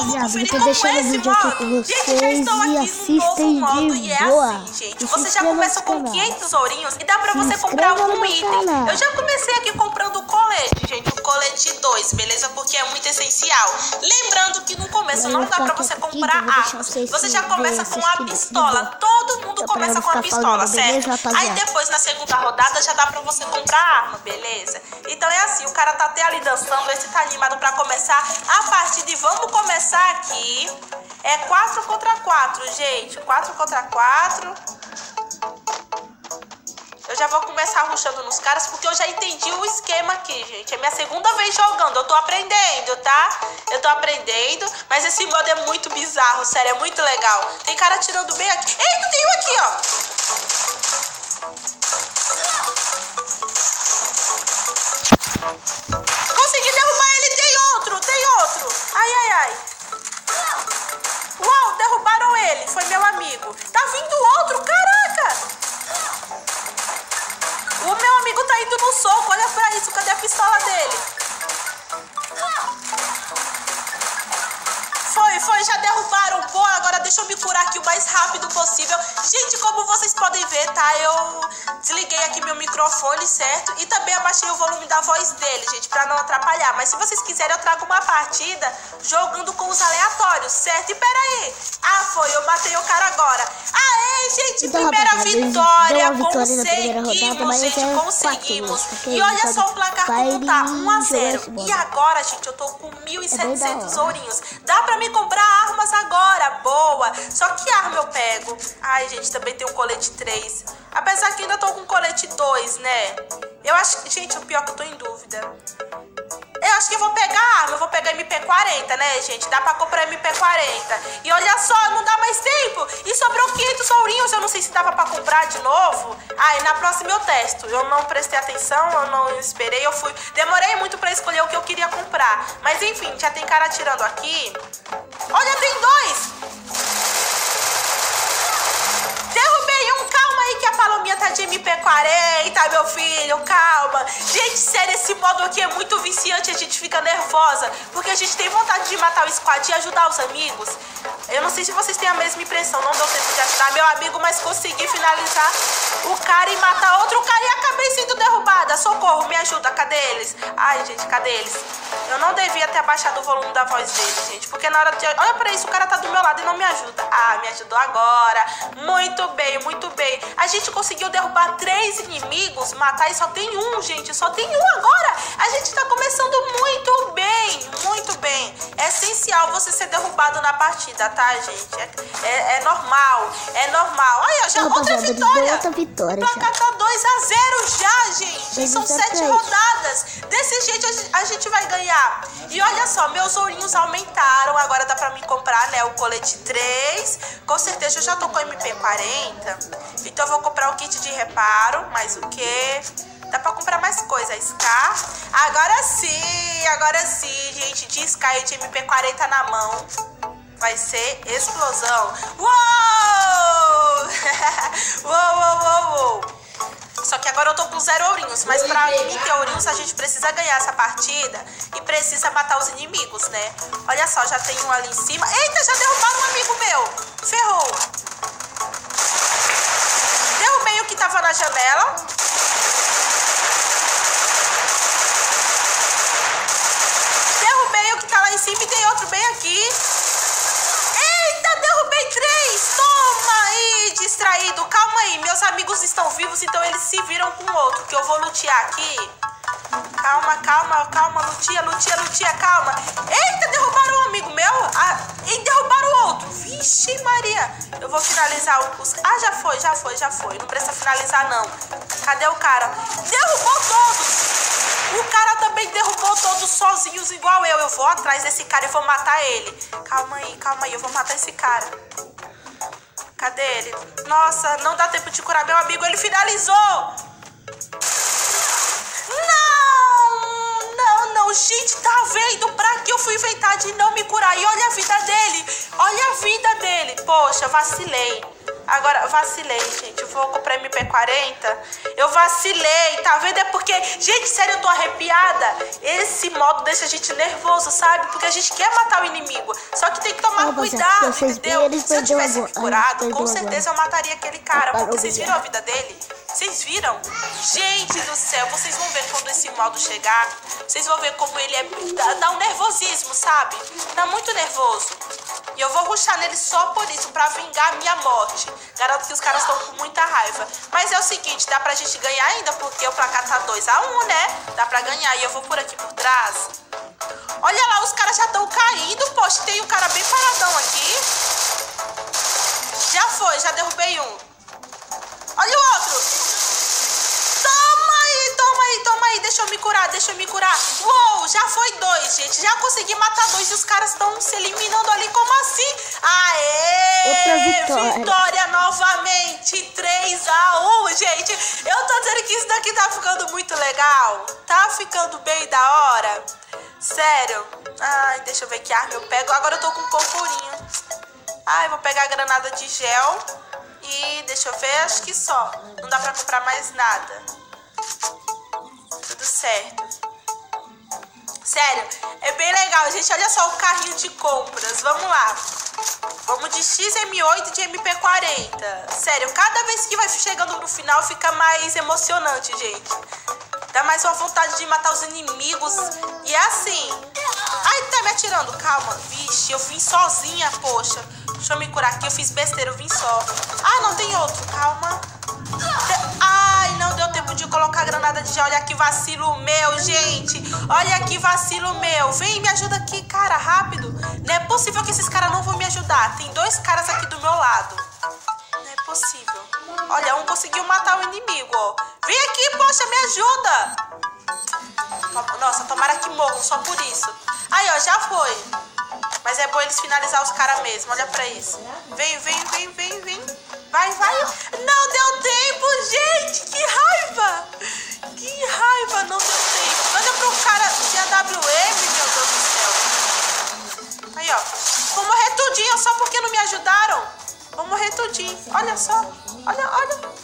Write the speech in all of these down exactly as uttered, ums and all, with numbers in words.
Vamos conferir como é esse modo. Gente, já estou aqui no novo modo e é assim, gente. Você já começa com quinhentos ourinhos e dá pra você comprar um item. Eu já comecei aqui comprando o colete, gente, o colete dois, beleza? Porque é muito essencial. Lembrando que no começo não dá pra você comprar armas. Você já começa com a pistola. Todo mundo começa com a pistola, certo? Aí depois, na segunda rodada, já dá pra você comprar arma, beleza? Então é assim, o cara tá até ali dançando, esse tá animado pra começar a partida. E vamos começar aqui. É quatro contra quatro, gente. quatro contra quatro. Eu já vou começar rushando nos caras, porque eu já entendi o esquema aqui, gente. É minha segunda vez jogando, eu tô aprendendo, tá? Eu tô aprendendo, mas esse modo é muito bizarro, sério, é muito legal. Tem cara atirando bem aqui. Eita, tem um aqui, ó. Consegui derrubar ele, tem outro, tem outro. Ai, ai, ai. Uau, derrubaram ele, foi meu amigo. Tá vindo outro, caraca. O meu amigo tá indo no soco, olha pra isso, cadê a pistola dele? Foi, foi, já derrubaram. Boa, agora deixa eu me curar aqui o mais rápido possível. Gente, como vocês podem ver, tá? Eu desliguei aqui meu microfone, certo? E também abaixei o volume da voz dele, gente, pra não atrapalhar. Mas se vocês quiserem, eu trago uma partida jogando com os aleatórios, certo? E peraí. Ah, foi, eu matei o cara agora. Aê, gente, então, primeira rapaziada, vitória. Conseguimos, rodada, gente, é conseguimos. Quatro, e olha só o placar como tá, um a zero. E agora, gente, eu tô com mil e setecentos ourinhos. Dá pra me comprar armas agora, boa. Só que arma eu pego? Ai, gente, também tem um colete três. Apesar que ainda tô com colete dois, né? Eu acho que, gente, o pior é que eu tô em dúvida. Eu acho que eu vou pegar arma, eu vou pegar M P quarenta, né, gente? Dá pra comprar M P quarenta. E olha só, não dá mais tempo. E sobrou quinhentos ourinhos, eu não sei se dava pra comprar de novo. Ah, e na próxima eu testo. Eu não prestei atenção, eu não esperei, eu fui... Demorei muito pra escolher o que eu queria comprar. Mas enfim, já tem cara atirando aqui. Olha, tem dois! Derrubei um, calma aí que a palominha tá de M P quarenta, meu filho, calma. Gente, sério, esse modo aqui é muito viciante, a gente fica nervosa, porque a gente tem vontade de matar o squad e ajudar os amigos. Eu não sei se vocês têm a mesma impressão, não deu tempo de ajudar meu amigo, mas consegui finalizar o cara e matar outro cara e acabei sendo derrubada. Socorro, me ajuda, cadê eles? Ai, gente, cadê eles? Eu não devia ter abaixado o volume da voz deles, gente, porque na hora de... Olha pra isso, o cara tá do meu lado e não me ajuda. Ah, me ajudou agora. Muito bem, muito bem. A gente conseguiu derrubar três inimigos, matar e só tem um, gente. Só tem um agora. A gente tá começando muito bem, muito bem. É essencial você ser derrubado na partida, tá, gente? É, é, é normal, é normal. Olha, já outra vitória. outra vitória. O placar tá dois a zero já, gente. São sete rodadas. Desse jeito a gente vai ganhar. E olha só, meus ourinhos aumentaram. Agora dá pra mim comprar, né, o colete três. Com certeza eu já tô com M P quarenta. Então eu vou comprar o kit de reparo. Mais o quê? Dá pra comprar mais coisa. Scar. Agora sim, agora sim, gente. De Scar e de M P quarenta na mão. Vai ser explosão. Uou! Uou, uou, uou, uou. Só que agora eu tô com zero ourinhos. Mas pra mim ter ourinhos, a gente precisa ganhar essa partida. E precisa matar os inimigos, né? Olha só, já tem um ali em cima. Eita, já derrubaram um amigo meu. Ferrou. Derrubei o que tava na janela. Derrubei o que tá lá em cima e tem outro bem aqui. Eita, derrubei três. Toma aí, distraído. Calma aí, meus amigos estão vivos, então eles se viram com o outro. Que eu vou lutear aqui. Calma, calma, calma, lutia, lutia, lutia, calma. Eita, derrubaram um amigo meu. Ah, e derrubaram o outro. Vixe Maria. Eu vou finalizar os... Ah, já foi, já foi, já foi. Não precisa finalizar, não. Cadê o cara? Derrubou todos. O cara também derrubou todos sozinhos, igual eu. Eu vou atrás desse cara e vou matar ele. Calma aí, calma aí. Eu vou matar esse cara. Cadê ele? Nossa, não dá tempo de curar meu amigo. Ele finalizou. Não, não, não. Gente, tá vendo? Pra que eu fui inventar de não me curar? E olha a vida dele. Olha a vida dele. Poxa, vacilei. Agora, vacilei, gente. Eu vou comprar M P quarenta. Eu vacilei, tá vendo? É porque, gente, sério, eu tô arrepiada. Esse modo deixa a gente nervoso, sabe? Porque a gente quer matar o inimigo. Só que toma cuidado, entendeu? Se eu tivesse me curado, com certeza eu mataria aquele cara. Porque vocês viram a vida dele? Vocês viram? Gente do céu, vocês vão ver quando esse modo chegar. Vocês vão ver como ele é... Dá, dá um nervosismo, sabe? Dá muito nervoso. E eu vou rushar nele só por isso, pra vingar a minha morte. Garanto que os caras estão com muita raiva. Mas é o seguinte, dá pra gente ganhar ainda, porque o placar tá dois a um, né? Dá pra ganhar. E eu vou por aqui por trás. Olha lá, os caras já estão caindo. Poxa, tem um cara bem paradão aqui. Já foi, já derrubei um. Olha o outro. Toma aí, toma aí, toma aí. Deixa eu me curar, deixa eu me curar. Uou, já foi dois, gente. Já consegui matar dois e os caras estão se eliminando ali. Como assim? Aê! Outra vitória. Vitória novamente. três a um, gente. Eu tô dizendo que isso daqui tá ficando muito legal. Tá ficando bem da hora. Sério. Ai, deixa eu ver que arma eu pego. Agora eu tô com purpurinha. Ai, vou pegar a granada de gel. E deixa eu ver, acho que só. Não dá pra comprar mais nada. Tudo certo. Sério, é bem legal, gente. Olha só o carrinho de compras. Vamos lá. Vamos de X M oito e de M P quarenta. Sério, cada vez que vai chegando no final fica mais emocionante, gente. Dá mais uma vontade de matar os inimigos. E é assim. Ai, tá me atirando. Calma. Vixe, eu vim sozinha, poxa. Deixa eu me curar aqui. Eu fiz besteira, eu vim só. Ah, não tem outro. Calma. Ai, não deu tempo de colocar a granada de gel. Olha que vacilo meu, gente. Olha que vacilo meu. Vem, me ajuda aqui, cara, rápido. Não é possível que esses caras não vão me ajudar. Tem dois caras aqui do meu lado. Não é possível. Olha, um conseguiu matar o inimigo, ó. Vem aqui, poxa, me ajuda. Nossa, tomara que morram só por isso. Aí, ó, já foi. Mas é bom eles finalizar os caras mesmo. Olha pra isso. Vem, vem, vem, vem, vem. Vai, vai. Não deu tempo, gente. Que raiva. Que raiva, não deu tempo. Manda pro cara de A W M, meu Deus do céu. Aí, ó. Vou morrer tudinho só porque não me ajudaram. Vou morrer tudinho. Olha só. Olha, olha.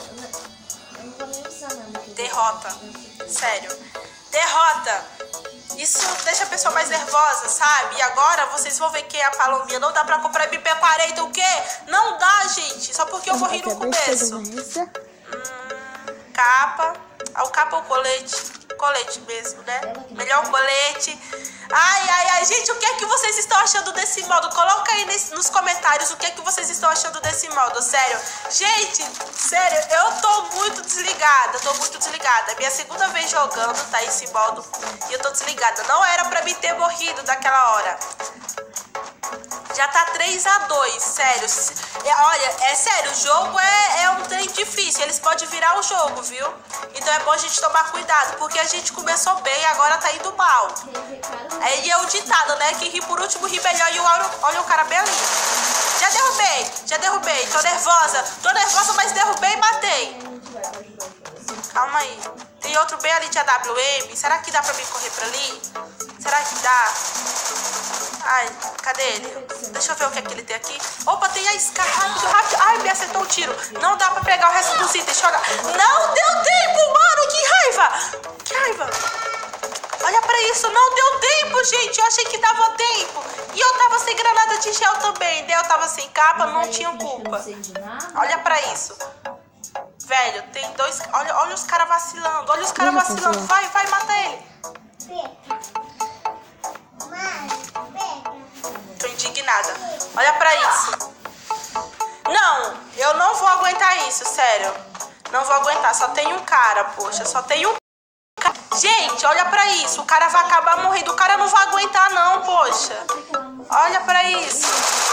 Derrota. Sério. Derrota. Isso deixa a pessoa mais nervosa, sabe? E agora vocês vão ver que a Palominha não dá pra comprar M P quarenta, o quê? Não dá, gente. Só porque eu morri no começo. Hum, capa. Ah, o capa ou colete? Colete mesmo, né? Melhor colete. Ai, ai, ai. Gente, o que é que vocês estão achando desse modo? Coloca aí nesse, nos comentários o que é que vocês estão achando desse modo. Sério. Gente, sério, eu tô muito desligada. Tô muito desligada. É minha segunda vez jogando, tá? Esse modo. E eu tô desligada. Não era pra me ter morrido daquela hora. Já tá três a dois, sério. Olha, é sério, o jogo é, é um trem difícil. Eles podem virar o jogo, viu? Então é bom a gente tomar cuidado, porque a gente começou bem e agora tá indo mal. Aí é o ditado, né? Que ri por último, ri melhor. E olha, olha o cara bem ali. Já derrubei, já derrubei. Tô nervosa, tô nervosa, mas derrubei e matei. Calma aí. Tem outro bem ali de A W M. Será que dá pra mim correr pra ali? Será que dá? Ai, cadê ele? Deixa eu ver o que é que ele tem aqui. Opa, tem a isca. Rápido, rápido. Ai, me acertou um tiro. Não dá pra pegar o resto dos itens. Joga. Não deu tempo, mano. Que raiva. Que raiva. Olha pra isso. Não deu tempo, gente. Eu achei que dava tempo. E eu tava sem granada de gel também. Eu tava sem capa, não tinha culpa. Olha pra isso. Velho, tem dois... Olha, olha os caras vacilando. Olha os caras vacilando. Vai, vai, mata ele. Tô indignada. Olha pra isso. Não, eu não vou aguentar isso, sério. Não vou aguentar. Só tem um cara, poxa. Só tem um cara. Gente, olha pra isso. O cara vai acabar morrendo. O cara não vai aguentar, não, poxa. Olha pra isso.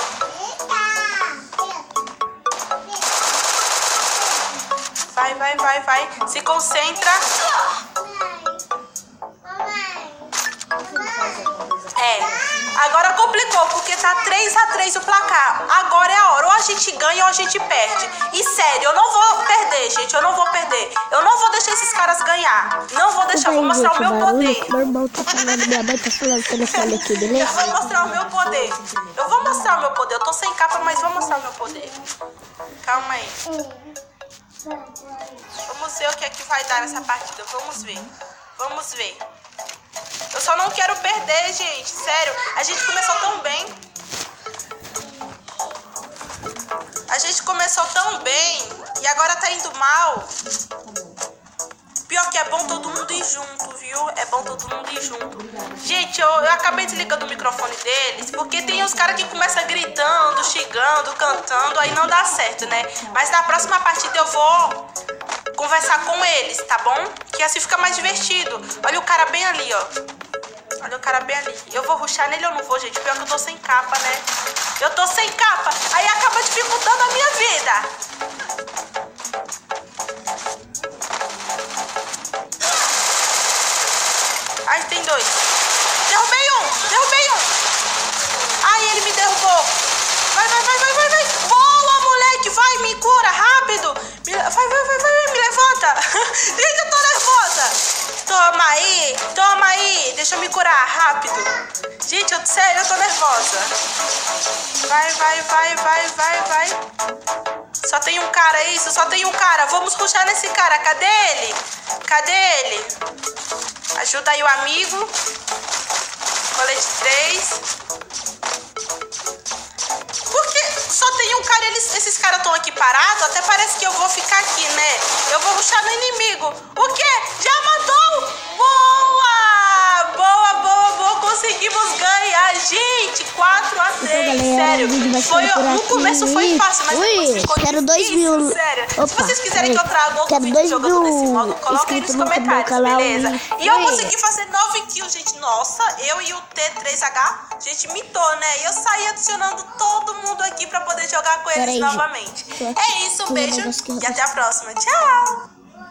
Vai, vai, vai, vai. Se concentra. É. Agora complicou, porque tá três a três o placar. Agora é a hora. Ou a gente ganha ou a gente perde. E sério, eu não vou perder, gente. Eu não vou perder. Eu não vou deixar esses caras ganhar. Não vou deixar. Vou mostrar o meu poder. Meu irmão tá falando, minha mãe tá falando telefone aqui, beleza? Eu vou mostrar o meu poder. Eu vou mostrar o meu poder. Eu tô sem capa, mas vou mostrar o meu poder. Calma aí. Vamos ver o que é que vai dar nessa partida. Vamos ver. Vamos ver. Eu só não quero perder, gente. Sério. A gente começou tão bem. A gente começou tão bem e agora tá indo mal. Pior que é bom todo mundo ir junto, viu? É bom todo mundo ir junto. Gente, eu, eu acabei desligando o microfone deles, porque tem uns caras que começam gritando, xingando, cantando, aí não dá certo, né? Mas na próxima partida eu vou conversar com eles, tá bom? Que assim fica mais divertido. Olha o cara bem ali, ó. Olha o cara bem ali. Eu vou rushar nele ou não vou, gente? Pior que eu tô sem capa, né? Eu tô sem capa. Aí acaba dificultando a minha vida. Ai, tem dois. Derrubei um. Derrubei um. Ai, ele me derrubou. Vai, vai, vai, vai, vai, vai. Boa, moleque. Vai, me cura, rápido. Me... Vai, vai, vai, vai, me levanta. Gente, eu tô nervosa. Toma aí, toma aí. Deixa eu me curar, rápido. Gente, eu, sério, eu tô nervosa. Vai, vai, vai, vai, vai, vai. Só tem um cara, isso, só tem um cara. Vamos rushar nesse cara. Cadê ele? Cadê ele? Ajuda aí o amigo. Colete três. Por que só tem um cara? Eles, esses caras estão aqui parados. Até parece que eu vou ficar aqui, né? Eu vou rushar no inimigo. O quê? Já matou? Boa! Boa, boa, boa. Conseguimos ganhar. Gente, quatro a três. Então, galera, sério. Foi, no começo foi fácil, mas Ui, depois ficou quero dois difícil, mil. sério. Opa, Se vocês quiserem aí, que eu traga outro quero vídeo dois jogando mil nesse modo, coloquem aí nos inscritos no comentários, canal. beleza? Ui. E eu consegui fazer nove kills, gente. Nossa, eu e o T três H, a gente mitou, né? E eu saí adicionando todo mundo aqui pra poder jogar com eles Peraí, novamente. gente. É isso, um Tem um beijo negócio que eu e até a próxima. Tchau!